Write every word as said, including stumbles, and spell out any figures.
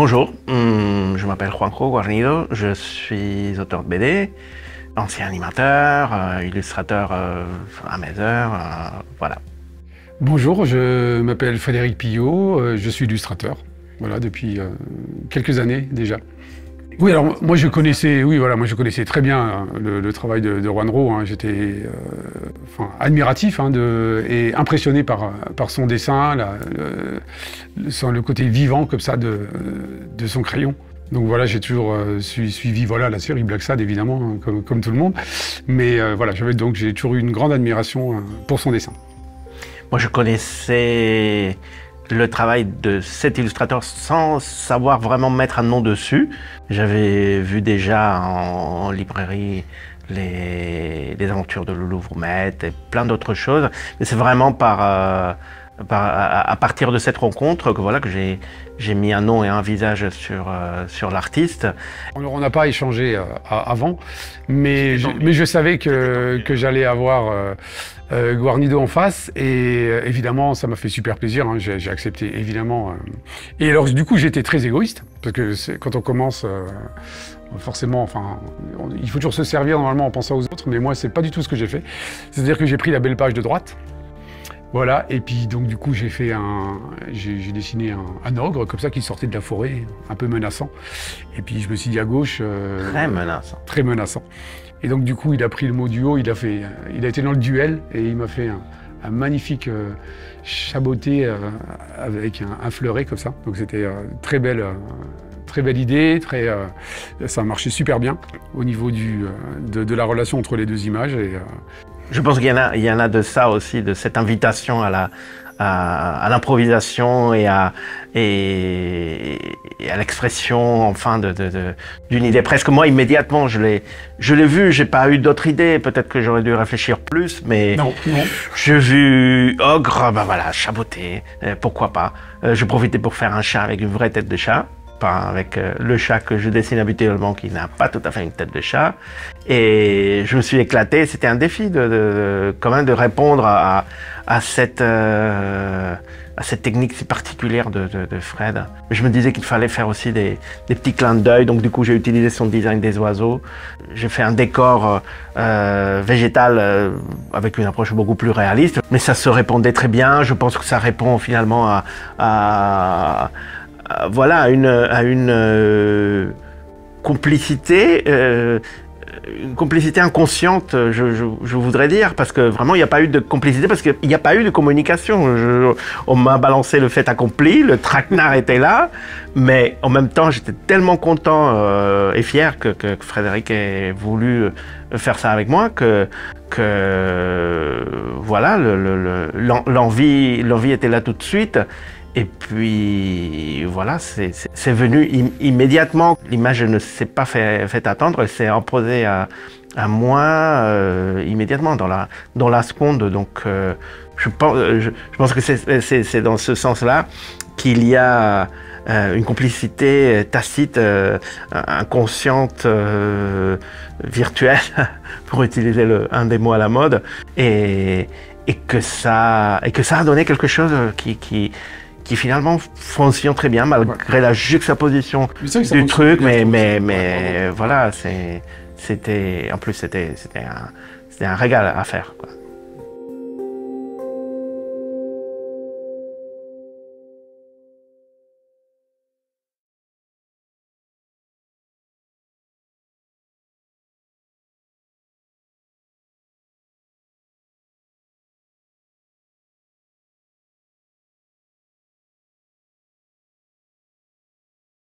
Bonjour, je m'appelle Juanjo Guarnido, je suis auteur de B D, ancien animateur, euh, illustrateur euh, à mes heures, euh, voilà. Bonjour, je m'appelle Frédéric Pillot, euh, je suis illustrateur, voilà, depuis euh, quelques années déjà. Oui, alors moi je connaissais, oui, voilà, moi je connaissais très bien hein, le, le travail de, de Juan Ro, hein, j'étais euh, enfin, admiratif hein, de, et impressionné par, par son dessin, la, le, le, le côté vivant comme ça de, de son crayon. Donc voilà, j'ai toujours euh, suivi voilà, la série Black Sad évidemment, hein, comme, comme tout le monde, mais euh, voilà, j'avais donc j'ai toujours eu une grande admiration hein, pour son dessin. Moi je connaissais le travail de cet illustrateur sans savoir vraiment mettre un nom dessus. J'avais vu déjà en, en librairie les, les aventures de Loulou Vroumette et plein d'autres choses. Mais c'est vraiment par, euh, par, à, à partir de cette rencontre que, voilà, que j'ai j'ai mis un nom et un visage sur, euh, sur l'artiste. On n'a pas échangé euh, avant, mais je, mais je savais que, que j'allais avoir euh, euh, Guarnido en face et euh, évidemment ça m'a fait super plaisir, hein, j'ai accepté évidemment. Euh, et alors du coup j'étais très égoïste, parce que quand on commence, euh, forcément, enfin, on, il faut toujours se servir normalement en pensant aux autres, mais moi c'est pas du tout ce que j'ai fait. C'est-à-dire que j'ai pris la belle page de droite. Voilà, et puis donc du coup j'ai fait un, j'ai dessiné un, un ogre comme ça qui sortait de la forêt, un peu menaçant. Et puis je me suis dit à gauche, euh, très menaçant, très menaçant. Et donc du coup il a pris le mot duo, il a fait, il a été dans le duel et il m'a fait un, un magnifique euh, chaboté euh, avec un, un fleuret comme ça. Donc c'était euh, très belle. Euh, Très belle idée, très, euh, ça a marché super bien au niveau du, euh, de, de la relation entre les deux images. Et, euh... Je pense qu'il y en a, il y en a de ça aussi, de cette invitation à la, à, à l'improvisation et à, et, et à l'expression, enfin, de, de, de, d'une idée. Presque moi, immédiatement, je l'ai, je l'ai vu. J'ai pas eu d'autres idées. Peut-être que j'aurais dû réfléchir plus, mais non, non. J'ai vu ogre, ben voilà, chaboté, euh, pourquoi pas. Euh, je profitais pour faire un chat avec une vraie tête de chat. Pas avec euh, le chat que je dessine habituellement qui n'a pas tout à fait une tête de chat. Et je me suis éclaté, c'était un défi de, de, de, quand même de répondre à, à, cette, euh, à cette technique si particulière de, de, de Fred. Je me disais qu'il fallait faire aussi des, des petits clins d'œil, donc du coup j'ai utilisé son design des oiseaux. J'ai fait un décor euh, végétal euh, avec une approche beaucoup plus réaliste, mais ça se répondait très bien. Je pense que ça répond finalement à, à voilà, à une, à une euh, complicité, euh, une complicité inconsciente, je, je, je voudrais dire, parce que vraiment il n'y a pas eu de complicité, parce qu'il n'y a pas eu de communication. Je, on m'a balancé le fait accompli, le traquenard était là, mais en même temps j'étais tellement content euh, et fier que, que, que Frédéric ait voulu faire ça avec moi que, que voilà, l'envie l'envie était là tout de suite. Et puis voilà, c'est venu im immédiatement. L'image ne s'est pas fait, fait attendre, elle s'est imposée à, à moi euh, immédiatement, dans la, dans la seconde. Donc euh, je, pense, je, je pense que c'est dans ce sens-là qu'il y a euh, une complicité tacite, euh, inconsciente, euh, virtuelle, pour utiliser le, un des mots à la mode, et, et, que, ça, et que ça a donné quelque chose qui... qui qui finalement fonctionne très bien malgré ouais. la juxtaposition du truc, mais, mais, mais voilà, c'était, en plus c'était un, un régal à faire, quoi.